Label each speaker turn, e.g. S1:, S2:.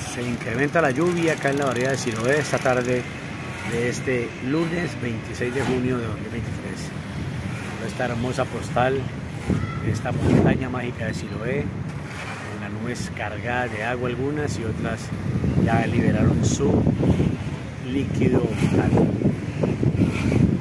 S1: Se incrementa la lluvia acá en la barriada de Siloé esta tarde de este lunes 26 de junio de 2023. Esta hermosa postal de esta montaña mágica de Siloé, con las nubes cargadas de agua algunas y otras ya liberaron su líquido vital.